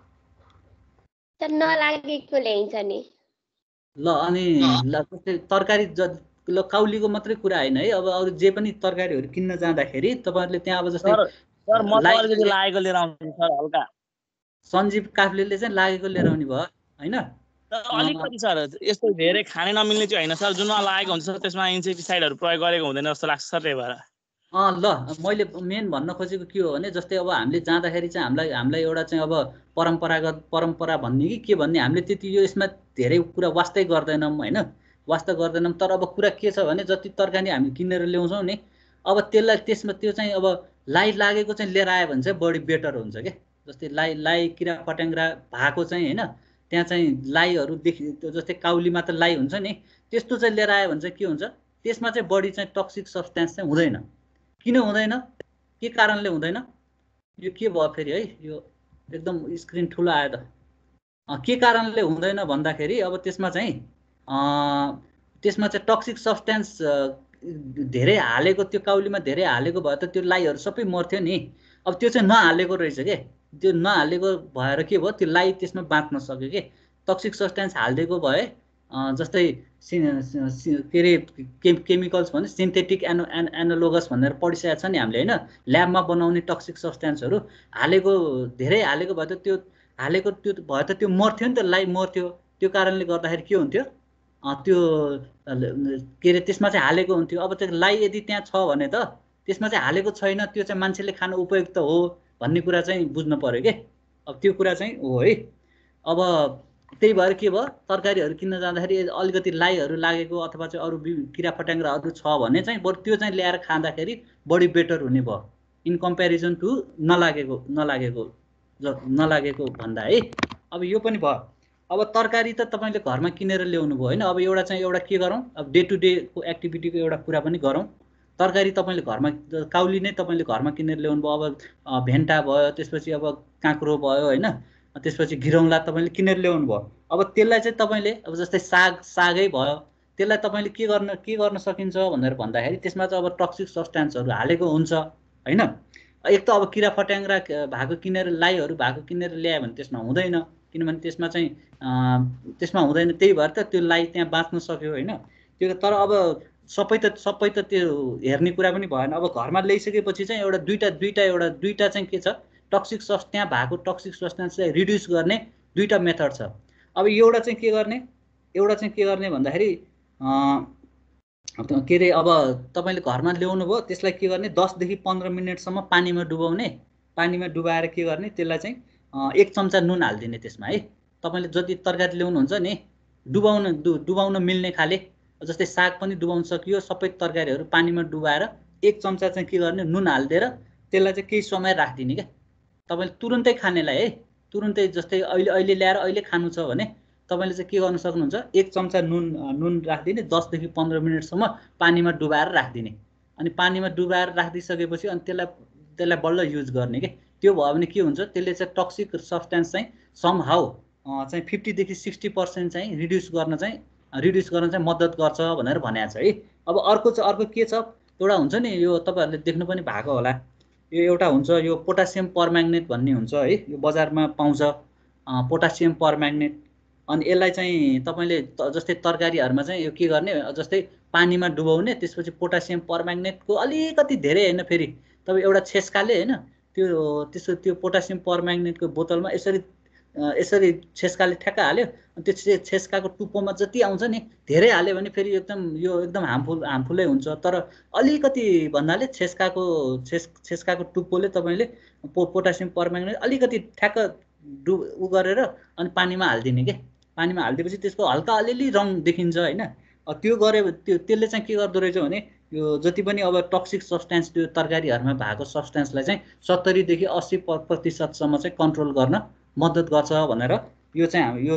नलागेको ल्याइन्छ नि। ल अनि तरकारी ल काउलीको मात्रै कुरा होइन है, अब अरू जे पनि तरकारीहरू किन्न जाँदाखेरि तपाईँहरूले त्यहाँ अब जस्तै लागेको लिएर आउँछु सर हल्का। सञ्जीव काफ्लेले चाहिँ लागेको लिएर आउने भयो होइन। अलिकति सर यस्तो धेरै खाने नमिल्ने चाहिँ होइन सर, जुनमा लागेको हुन्छ सर त्यसमा इन्सेक्टिसाइडहरू प्रयोग गरेको हुँदैन जस्तो लाग्छ सर, त्यही भएर। ल मैले मेन भन्न खोजेको के हो भने जस्तै अब हामीले जाँदाखेरि चाहिँ हामीलाई एउटा चाहिँ अब परम्परा भन्ने कि के भन्ने हामीले त्यति यो यसमा धेरै कुरा वास्तै गर्दैनौँ होइन, वास्ता गर्दैनौँ। तर अब कुरा के छ भने जति तरकारी हामी किनेर ल्याउँछौँ नि अब त्यसमा त्यो चाहिँ अब लाई लागेको चाहिँ लिएर आयो भने चाहिँ बढी बेटर हुन्छ क्या। जस्तै लाई किरा फट्याङ्ग्रा भएको चाहिँ होइन, त्यहाँ चाहिँ लाईहरू जस्तै काउलीमा त लाई हुन्छ नि, त्यस्तो चाहिँ लिएर आयो भने चाहिँ के हुन्छ त्यसमा चाहिँ बढी चाहिँ टक्सिक सब्सटेन्स चाहिँ हुँदैन। किन हुँदैन, के कारणले हुँदैन, यो के भयो फेरि है, यो एकदम स्क्रिन ठुलो आयो त। के कारणले हुँदैन भन्दाखेरि अब त्यसमा चाहिँ टक्सिक सब्सटेन्स धेरै हालेको, त्यो काउलीमा धेरै हालेको भए त त्यो लाईहरू सबै मर्थ्यो नि। अब त्यो चाहिँ नहालेको रहेछ के, त्यो नहालेको भएर के भयो त्यो लाई त्यसमा बाँच्न सक्यो कि। टक्सिक सब्सटेन्स हालिदिएको भए जस्तै के अरे केमिकल्स भने सिन्थेटिक एनालोगस भनेर पढिसकेको छ नि हामीले होइन, ल्याबमा बनाउने टक्सिक सब्सटेन्सहरू धेरै हालेको भए त त्यो भए त त्यो मर्थ्यो नि त, लाई मर्थ्यो। त्यो कारणले गर्दाखेरि के हुन्थ्यो त्यो के अरे त्यसमा चाहिँ हालेको हुन्थ्यो। अब त्यो लाई यदि त्यहाँ छ भने त त्यसमा चाहिँ हालेको छैन, त्यो चाहिँ मान्छेले खान उपयुक्त हो भन्ने कुरा चाहिँ बुझ्नु पर्यो के। अब त्यो कुरा चाहिँ हो है। अब त्यही भएर के भयो तरकारीहरू किन्न जाँदाखेरि अलिकति लाईहरू लागेको अथवा चाहिँ अरू किरा फट्याङ्ग्राहरू छ भने चाहिँ बरु त्यो चाहिँ ल्याएर खाँदाखेरि बढी बेटर हुने भयो इन कम्पेरिजन टु नलागेको भन्दा है। अब यो पनि भयो। अब तरकारी त तपाईँले घरमा किनेर ल्याउनु भयो होइन। अब एउटा चाहिँ एउटा के गरौँ, अब डे टु डेको एक्टिभिटीको एउटा कुरा पनि गरौँ। तरकारी तपाईँले घरमा काउली नै तपाईँले घरमा किनेर ल्याउनु भयो। अब भेन्टा भयो, त्यसपछि अब काँक्रो भयो होइन, त्यसपछि घिरौँला तपाईँले किनेर ल्याउनु भयो। अब त्यसलाई चाहिँ तपाईँले अब जस्तै सागै भयो, त्यसलाई तपाईँले के गर्न सकिन्छ भनेर भन्दाखेरि त्यसमा चाहिँ अब टक्सिक सब्स्टान्सहरू हालेको हुन्छ होइन। एक त अब किरा फट्याङ्ग्रा भएको किनेर लाइहरू भएको किनेर ल्यायो भने त्यसमा हुँदैन, किनभने त्यसमा चाहिँ त्यसमा हुँदैन, त्यही भएर त त्यो लाई त्यहाँ बाँच्न सक्यो होइन। त्यो तर अब सबै त त्यो हेर्ने कुरा पनि भएन। अब घरमा ल्याइसकेपछि चाहिँ दुईटा चाहिँ के छ, त्यहाँ भएको टक्सिक सब्स्टान्सलाई रिड्युस गर्ने दुईटा मेथड छ। अब एउटा चाहिँ के गर्ने भन्दाखेरि के अरे अब तपाईँले घरमा ल्याउनु भयो, त्यसलाई के गर्ने 10 देखि 15 मिनटसम्म पानीमा डुबाउने, पानीमा डुबाएर के गर्ने त्यसलाई चाहिँ 1 चम्चा नुन हालिदिने त्यसमा है। तपाईँले जति तरकारी ल्याउनुहुन्छ नि डुबाउन मिल्ने खाले, जस्तै साग पनि डुबाउन सकियो, सबै तरकारीहरू पानीमा डुबाएर 1 चम्चा चाहिँ के गर्ने नुन हालिदिएर त्यसलाई चाहिँ केही समय राखिदिने क्या। तपाईँले तुरुन्तै खानेलाई है, तुरुन्तै जस्तै अहिले ल्याएर अहिले खानु छ भने तपाईँले चाहिँ के गर्न सक्नुहुन्छ, 1 चम्चा नुन राखिदिने, 10 देखि 15 मिनटसम्म पानीमा डुबाएर राखिदिने। अनि पानीमा डुबाएर राखिदिइसकेपछि अनि त्यसलाई बल्ल युज गर्ने के। त्यो भयो भने के हुन्छ, त्यसले चाहिँ टक्सिक सब्स्टान्स चाहिँ समहाउ चाहिँ 50 देखि 60% चाहिँ रिड्युस गर्न चाहिँ मद्दत गर्छ भनेर भनेको छ है। अब अर्को के छ, एउटा हुन्छ नि यो तपाईँहरूले देख्नु पनि भएको होला, यो एउटा हुन्छ यो पोटासियम परम्याङ्गनेट भन्ने हुन्छ है, यो बजारमा पाउँछ पोटासियम परम्याङ्गनेट। अनि यसलाई चाहिँ तपाईँले जस्तै तरकारीहरूमा चाहिँ यो के गर्ने, जस्तै पानीमा डुबाउने, त्यसपछि पोटासियम परम्याङ्गनेटको अलिकति धेरै होइन, फेरि तपाईँ एउटा छेस्काले होइन त्यो पोटासियम परम्याङ्गनेटको बोतलमा यसरी छेस्काले ठ्याक्क हाल्यो, अनि त्यो छेस्काको टुप्पोमा जति आउँछ नि धेरै हाल्यो भने फेरि एकदम हार्मफुलै हुन्छ। तर अलिकति भन्नाले छेस्काको टुप्पोले तपाईँले पोटासियम परम्याङ्गनेट अलिकति ठ्याक्क उ गरेर अनि पानीमा हालिदिने के। पानीमा हालिदिएपछि त्यसको हल्का अलिअलि रङ देखिन्छ होइन। त्यो गऱ्यो त्यसले चाहिँ के गर्दो रहेछ भने यो जति पनि अब टक्सिक सब्स्टान्स त्यो तरकारीहरूमा भएको सब्स्टान्सलाई चाहिँ 70 देखि 80% चाहिँ कन्ट्रोल गर्न मद्दत गर्छ भनेर यो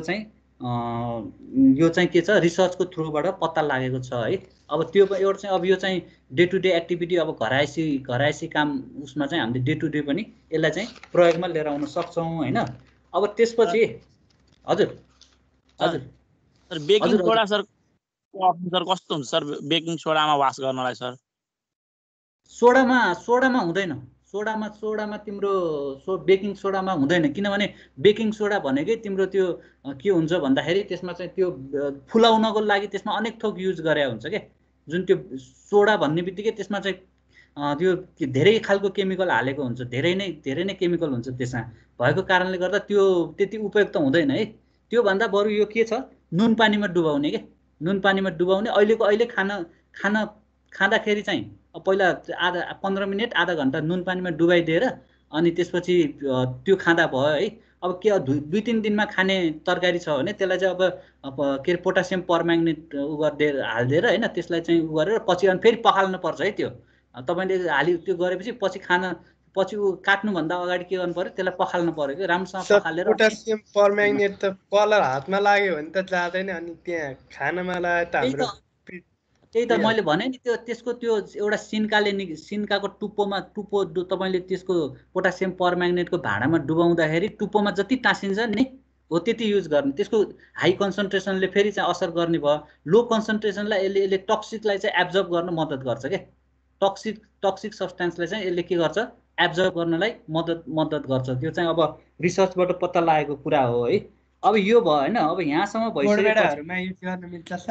चाहिँ के छ, रिसर्चको थ्रुबाट पत्ता लागेको छ है। अब त्यो एउटा चाहिँ अब यो चाहिँ डे टु डे एक्टिभिटी, अब घरायसी काम उसमा चाहिँ हामीले डे टु डे पनि यसलाई चाहिँ प्रयोगमा लिएर आउन सक्छौँ होइन। अब त्यसपछि हजुर सर बेकिङ सोडा सर कस्तो हुन्छ सर, बेकिङ सोडामा वास गर्नलाई सर? सोडामा हुँदैन, सोडामा तिम्रो बेकिङ सोडामा हुँदैन, किनभने बेकिङ सोडा भनेकै तिम्रो त्यो के हुन्छ भन्दाखेरि त्यसमा चाहिँ त्यो फुलाउनको लागि त्यसमा अनेक थोक युज गरे हुन्छ क्या। जुन त्यो सोडा भन्ने बित्तिकै त्यसमा चाहिँ त्यो धेरै खालको केमिकल हालेको हुन्छ, धेरै नै केमिकल हुन्छ त्यसमा, भएको कारणले गर्दा त्यो त्यति उपयुक्त हुँदैन है। त्योभन्दा बरु यो के छ, नुन पानीमा डुबाउने के, नुन पानीमा डुबाउने। अहिले खाँदाखेरि चाहिँ पहिला 15 मिनट आधा घन्टा नुन पानीमा डुबाइदिएर अनि त्यसपछि त्यो खाँदा भयो है। अब के 2-3 दिनमा खाने तरकारी छ भने त्यसलाई चाहिँ अब के अरे पोटासियम परम्याङ्गनेट हालिदिएर होइन, त्यसलाई चाहिँ उ गरेर पछि अनि फेरि पखाल्नु पर्छ है। त्यो तपाईँले त्यो गरेपछि पछि ऊ काट्नुभन्दा अगाडि के गर्नु पर्यो, त्यसलाई पखाल्नु पर्यो कि राम्रोसँग पखालेर। पोटासियम परम्याङ्गनेट त कलर हातमा लाग्यो भने त जाँदैन, अनि त्यहाँ खानामा लाग्यो त हाम्रो त्यही त मैले भने नि, त्यसको त्यो एउटा सिन्काको टुप्पो तपाईँले त्यसको पोटासियम परम्याङ्गनेटको भाँडामा डुबाउँदाखेरि टुप्पोमा जति टाँसिन्छ नि हो त्यति युज गर्ने। त्यसको हाई कन्सन्ट्रेसनले फेरि चाहिँ असर गर्ने भयो, लो कन्सन्ट्रेसनलाई यसले टक्सिकलाई चाहिँ एब्जर्ब गर्न मद्दत गर्छ क्या। टक्सिक सब्स्टान्सलाई चाहिँ यसले के गर्छ, एब्जर्ब गर्नलाई मद्दत गर्छ। त्यो चाहिँ अब रिसर्चबाट पत्ता लागेको कुरा हो है। अब यो भयो होइन, अब यहाँसम्म भइसक्यो।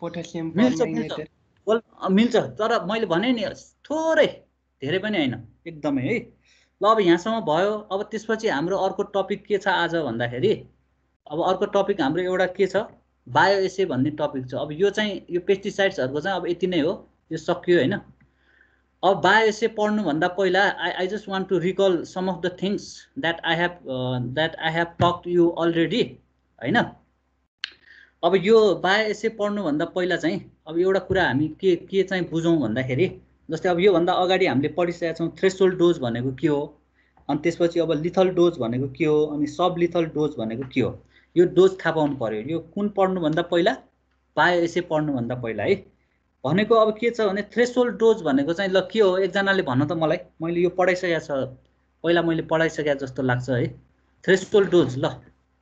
मिल्छ तर मैले भने नि थोरै, धेरै पनि होइन, एकदमै है। ल अब यहाँसम्म भयो। अब त्यसपछि हाम्रो अर्को टपिक के छ आज भन्दाखेरि, अब अर्को टपिक हाम्रो एउटा के छ, बायोएसे भन्ने टपिक छ। अब यो पेस्टिसाइड्सहरूको चाहिँ अब यति नै हो, यो सक्यो होइन। अब बायोएसे पढ्नुभन्दा पहिला I just want to recall some of the things that I have talked you already होइन। अब यो बायोएसे पढ्नुभन्दा पहिला चाहिँ अब एउटा कुरा हामी के चाहिँ बुझौँ भन्दाखेरि, जस्तै अब योभन्दा अगाडि हामीले पढिसकेका छौँ थ्रेसोल्ड डोज भनेको के हो, अनि त्यसपछि अब लिथल डोज भनेको के हो, अनि सब लिथल डोज भनेको के हो। यो डोज थाहा पाउनु पर्यो। यो कुन पढ्नुभन्दा पहिला, बायोएसे पढ्नुभन्दा पहिला है। भनेको अब के छ भने थ्रेसोल्ड डोज भनेको चाहिँ ल के हो एकजनाले भन्न त मलाई, मैले यो पढाइसकेको छ पहिला, मैले पढाइसकेको जस्तो लाग्छ है। थ्रेसोल्ड डोज ल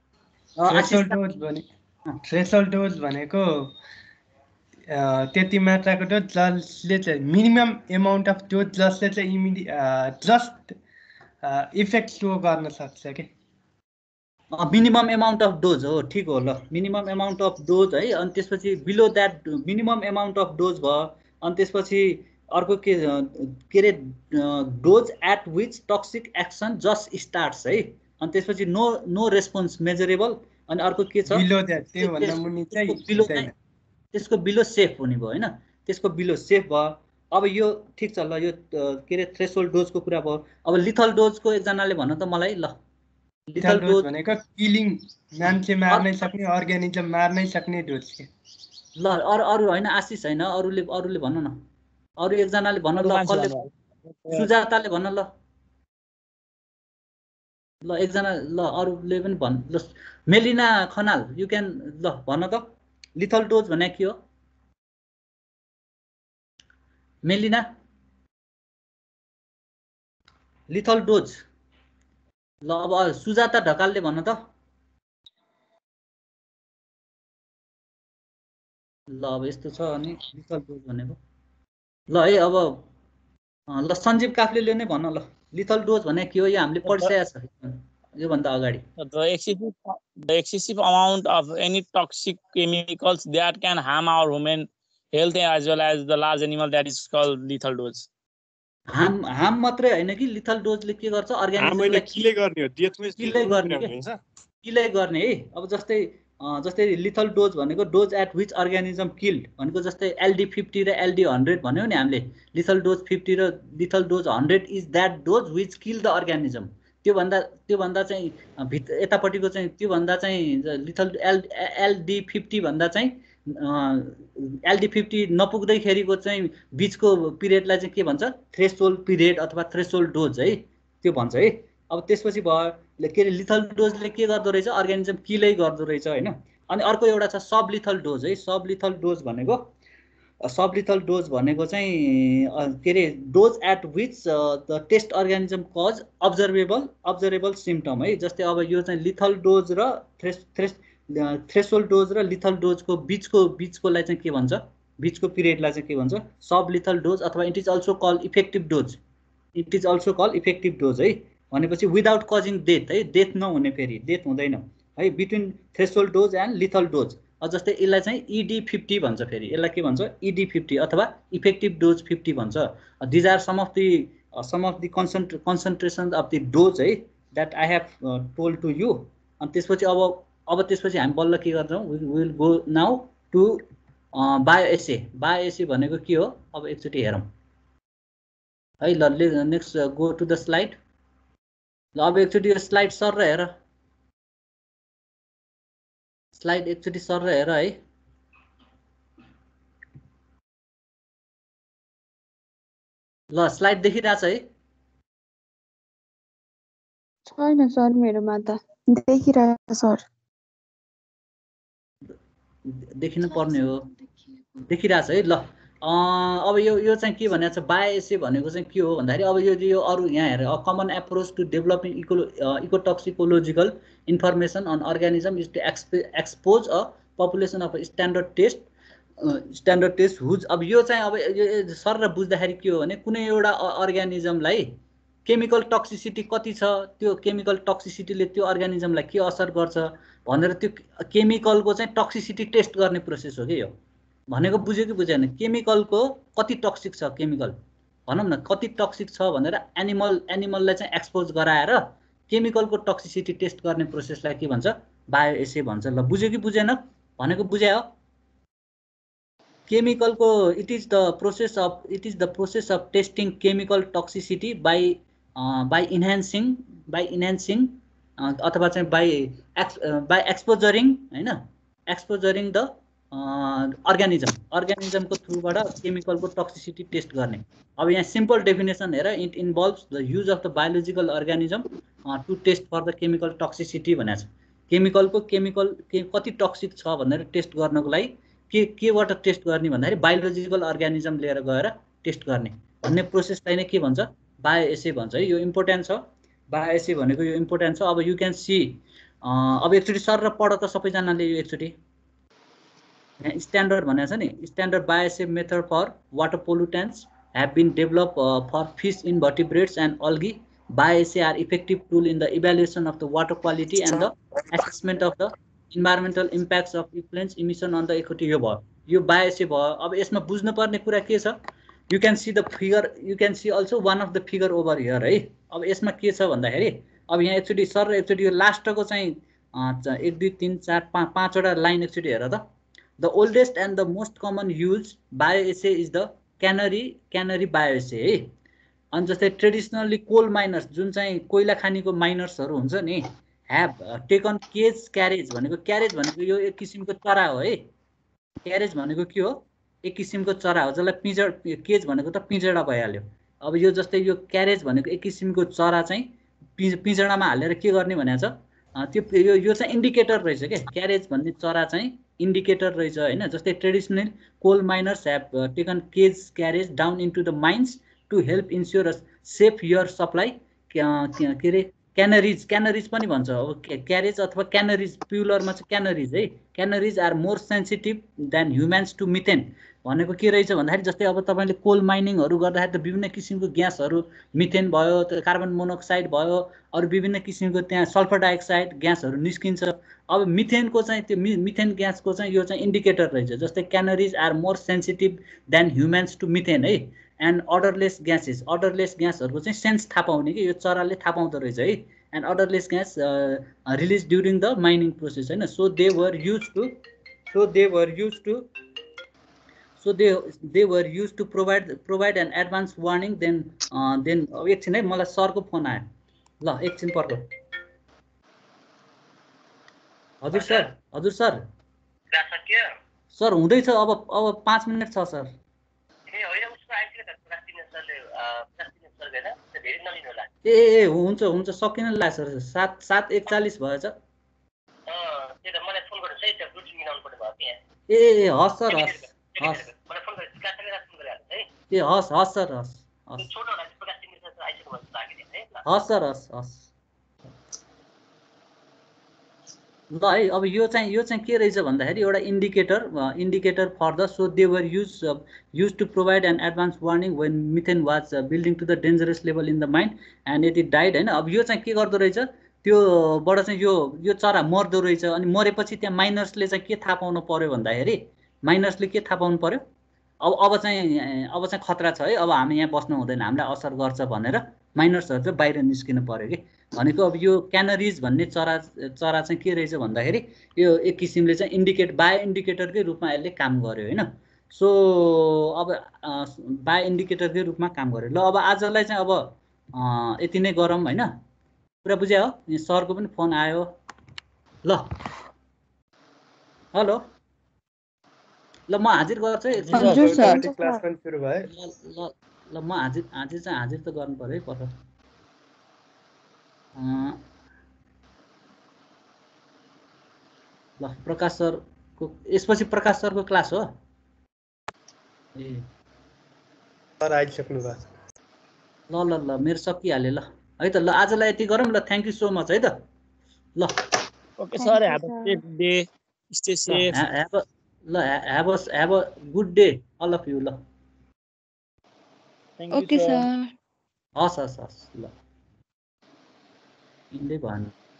थ्रेसोल्ड डोज भनेको त्यति मात्राको डोज जसले चाहिँ मिनिमम एमाउन्ट अफ डोज जसले चाहिँ जस्ट इफेक्ट सो गर्न सक्छ कि। मिनिमम एमाउन्ट अफ डोज हो, ठिक हो ल, मिनिमम एमाउन्ट अफ डोज है। अनि त्यसपछि below that minimum amount of dose भयो। अनि त्यसपछि अर्को के are dose at which toxic action just starts है। अनि त्यसपछि नो रेस्पोन्स मेजरेबल। अनि अर्को के छ त्यसको बिलो सेफ हुने भयो होइन, त्यसको बिलो सेफ भयो। अब यो ठिक छ ल, यो के अरे थ्रेसोल्ड डोजको कुरा भयो। अब लिथल डोजको एकजनाले भन्न त मलाई ल। लिथल डोज भनेको किलिङ, मान्छे मार्नै सक्ने, अर्गानिजम मार्नै सक्ने डोज के ल। अरू होइन आशिष होइन, अरूले भन्न न, अरू एकजनाले भन्न ल, कसले, सुजाताले भन्न ल, ल एकजना ल, अरूले पनि भन् ल। मेलिना खनाल यु क्यान ल भन्न त लिथल डोज भने के हो मेलिना? लिथल डोज ल। अब सुजाता ढकालले भन्न त ल। अब यस्तो छ अनि लिथल डोज भनेको ल है। अब ल सञ्जीव काफ्लेले नै भन्न ल, लिथल डोज भने के हो? यो हामीले पढिसकेको छ योभन्दा अगाडि। The excessive amount of any toxic chemicals that can harm our human health as well as the large animal, that is called lethal dose. Harm मात्रै होइन कि लिथल डोजले के गर्छ अर्गानिजमलाई किलै गर्ने हो, किलै गर्ने है। अब जस्तै लिथल डोज भनेको dose at which organism killed भनेको जस्तै LD50 र LD100 भन्यो नि हामीले। लिथल डोज 50 र lethal dose 100 is that dose which kill the organism. त्योभन्दा चाहिँ यतापट्टिको चाहिँ त्योभन्दा चाहिँ लिथल LD50 भन्दा चाहिँ LD50 नपुग्दैखेरिको चाहिँ बिचको पिरियडलाई चाहिँ के भन्छ? थ्रेसोल्ड पिरियड अथवा थ्रेसोल्ड डोज है, त्यो भन्छ है। अब त्यसपछि भयो के अरे लिथल डोजले के गर्दो रहेछ? अर्गानिजम किलै गर्दो रहेछ होइन। अनि अर्को एउटा छ सब लिथल डोज है। सब लिथल डोज भनेको चाहिँ के are dose at which the test organism cause observable symptom है। जस्तै अब यो चाहिँ लिथल डोज र थ्रेसोल्ड डोज र लिथल डोजको बिचकोलाई चाहिँ के भन्छ? बिचको पिरियडलाई चाहिँ के भन्छ? सब लिथल डोज अथवा it is also call effective dose है। भनेपछि विदाउट कजिङ डेथ है, डेथ नहुने, फेरि डेथ हुँदैन है, between threshold dose and lethal dose. जस्तै यसलाई चाहिँ ED50 भन्छ, फेरि यसलाई के भन्छ? ED50 अथवा इफेक्टिभ डोज 50 भन्छ। These are some of the concentration of the dose है that I have told to you. अनि त्यसपछि अब त्यसपछि हामी बल्ल के गर्छौँ? We will go now to bioassay. Bioassay भनेको के हो? अब एकचोटि हेरौँ है ल। Next go to the slide ल। अब एकचोटि यो स्लाइड सर र हेर, स्लाइड एकचोटि सर र हेर है। ल स्लाइड देखिरहेछ है? छैन सर मेरोमा त देखिरहेछ सर। देखिनु पर्ने हो, देखिरहेछ है ल। अब यो चाहिँ के भनेको छ? बायोएसे भनेको चाहिँ के हो भन्दाखेरि अब यो अरू यहाँ हेर, a common approach to developing ecotoxicological information on organism is to expose a population of standard test whose. अब यो चाहिँ अब यो सर र बुझ्दाखेरि के हो भने कुनै एउटा अर्गानिजमलाई केमिकल टक्सिसिटी कति छ, त्यो केमिकल टक्सिसिटीले त्यो अर्गानिजमलाई के असर गर्छ भनेर त्यो केमिकलको चाहिँ टक्सिसिटी टेस्ट गर्ने प्रोसेस हो कि यो। भनेको बुझ्यो कि बुझेन? केमिकलको कति टक्सिक छ, केमिकल भनौँ न कति टक्सिक छ भनेर एनिमललाई चाहिँ एक्सपोज गराएर केमिकलको टक्सिसिटी टेस्ट गर्ने प्रोसेसलाई के भन्छ? बायोएसे भन्छ। ल बुझ्यो कि बुझेन? भनेको बुझ्या हो। केमिकलको it is the process of testing chemical toxicity by enhancing अथवा चाहिँ बाई एक्सपोजरिङ होइन, एक्सपोजरिङ द अर्गानिजमको थ्रुबाट केमिकलको टक्सिसिटी टेस्ट गर्ने। अब यहाँ सिम्पल डेफिनेसन हेर, it involves the use of the biological organism to test for the chemical toxicity भनेको छ। केमिकलको कति टक्सिक छ भनेर टेस्ट गर्नको लागि केबाट टेस्ट गर्ने भन्दाखेरि बायोलोजिकल अर्गानिजम लिएर गएर टेस्ट गर्ने भन्ने प्रोसेसलाई नै के भन्छ बायोएसे भन्छ है। यो इम्पोर्टेन्ट छ, बायोएसे भनेको यो इम्पोर्टेन्ट छ। अब यु क्यान सी अब एकचोटि सर र पढ त सबैजनाले यो एकचोटि यहाँ स्ट्यान्डर्ड भनेको छ नि, standard bioassay method for water pollutants have been developed for fish, invertebrates and algae. Bioassay are effective tool in the evaluation of the water quality and the assessment of the environmental impacts of effluent emission on the equity. यो bioassay भयो। अब यसमा बुझ्नु पर्ने कुरा के छ, you can see the figure, you can see also one of the figure over here है। अब यसमा के छ भन्दाखेरि अब यहाँ एकचोटि सर र एकचोटि यो लास्टको चाहिँ 1 2 3 4 5 वटा लाइन एकचोटि हेर त। The oldest and the most common used bioassay is the canary bioassay है। अनि जस्तै ट्रेडिसनली कोल माइनर्स जुन चाहिँ कोइला खानीको माइनर्सहरू हुन्छ नि, ह्याभ टेकन केज क्यारेज भनेको यो एक किसिमको चरा हो है। क्यारेज भनेको के हो, एक किसिमको चरा हो जसलाई केज भनेको त पिँजडा भइहाल्यो। अब यो जस्तै यो क्यारेज भनेको एक किसिमको चरा चाहिँ पिँजडामा हालेर के गर्ने भनेको छ, त्यो यो चाहिँ इन्डिकेटर रहेछ क्या। क्यारेज भन्ने चरा चाहिँ इन्डिकेटर रहेछ हैन। जस्तै traditional coal miners have taken cage carriage down into the mines to help ensure a safe air supply. के अरे क्यानरिज पनि भन्छ। अब क्यारेज अथवा क्यानरिज प्युलरमा चाहिँ क्यानरिज है। Canaries are more sensitive than humans to methane भनेको के रहेछ भन्दाखेरि जस्तै अब तपाईँले कोल माइनिङहरू गर्दाखेरि त विभिन्न किसिमको ग्यासहरू, मिथेन भयो, कार्बन मोनोक्साइड भयो, अरू विभिन्न किसिमको त्यहाँ सल्फर डाइअक्साइड ग्यासहरू निस्किन्छ। अब मिथेनको चाहिँ त्यो मिथेन ग्यासको चाहिँ यो चाहिँ इन्डिकेटर रहेछ। जस्तै canaries are more sensitive than humans to methane है। एन्ड अडरलेस ग्यासहरूको चाहिँ सेन्स थाहा पाउने कि यो चराले थाहा पाउँदो रहेछ है। And odourless gas release during the mining process हैन। So they were use to provide an advance warning देन अब एकछिन है, मलाई सरको फोन आयो ल, एकछिन पर्ख। हजुर सर सर हुँदैछ, अब 5 मिनट छ सर। ए हुन्छ सकिन लाग्छ सर, 7:41 भएछ। ए हस् सर हस् सर हस् ल है। अब यो चाहिँ के रहेछ भन्दाखेरि एउटा indicator for the so they were use to provide an advance warning when methane was building to the dangerous level in the mine and it died हैन। अब यो चाहिँ के गर्दो रहेछ, त्योबाट चाहिँ यो चरा मर्दो रहेछ। अनि मरेपछि त्यहाँ माइनर्सले चाहिँ के थाहा पाउनु पर्यो भन्दाखेरि माइनर्सले के थाहा पाउनु पर्यो, अब चाहिँ खतरा छ है, अब हामी यहाँ बस्नु हुँदैन, हामीलाई असर गर्छ भनेर माइनर्सहरू चाहिँ बाहिर निस्किनु पर्यो कि भनेको। अब यो क्यानरिज भन्ने चरा चाहिँ के रहेछ भन्दाखेरि यो एक किसिमले चाहिँ बायो इन्डिकेटरकै रूपमा यसले काम गर्यो हैन। सो अब बायो इन्डिकेटरकै रूपमा काम गर्यो। ल अब आजलाई चाहिँ अब यति नै गरौँ हैन। पुरा बुझ्या हो? यहाँ सरको पनि फोन आयो। ल हेलो, ल म हाजिर गर्छु है। क्लास पनि सुरु भयो। ल म हाजिर त गर्नु पर्यो है पछि। ल प्रकाश सरको यसपछि प्रकाश सरको क्लास हो। ए सर आइसक्नु भएको। ल मेरो सकिहाल्यो ल है त। ल आजलाई यति गरौँ ल। थ्याङ्क यू सो मच है त। ल okay sir, have a safe day, stay safe. have a good day all of you ल। Thank you okay sir. हस् ल इन्दै भएन।